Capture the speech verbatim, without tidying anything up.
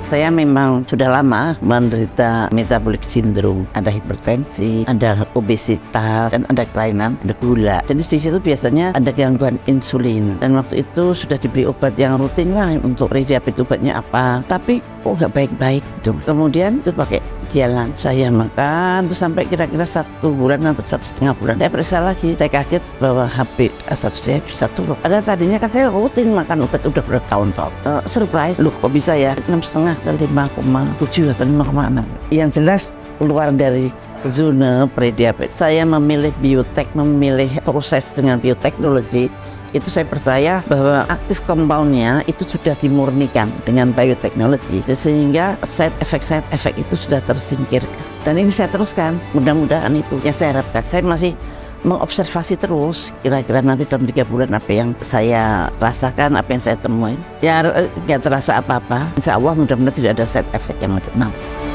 Saya memang sudah lama menderita metabolic syndrome, ada hipertensi, ada obesitas, dan ada kelainan, ada gula. Jadi di situ biasanya ada gangguan insulin, dan waktu itu sudah diberi obat yang rutin lah untuk prediabetes. Obatnya apa? Tapi kok nggak baik-baik gitu. Kemudian itu pakai jalan saya makan terus sampai kira-kira satu bulan atau satu setengah bulan saya periksa lagi, saya kaget bahwa H b A satu C saya bisa turun. Padahal tadinya kan saya rutin makan obat udah bertahun-tahun. Uh, surprise, loh kok bisa ya enam setengah ke lima koma tujuh atau lima koma enam. Yang jelas keluar dari zona prediabetes. Saya memilih biotek, memilih proses dengan bioteknologi. Itu saya percaya bahwa aktif compoundnya itu sudah dimurnikan dengan bioteknologi, sehingga side effect side effect itu sudah tersingkirkan. Dan ini saya teruskan, mudah-mudahan itu yang saya harapkan. Saya masih mengobservasi terus kira-kira nanti dalam tiga bulan apa yang saya rasakan, apa yang saya temuin. Ya nggak terasa apa-apa, insya Allah mudah-mudahan tidak ada side effect yang macam-macam.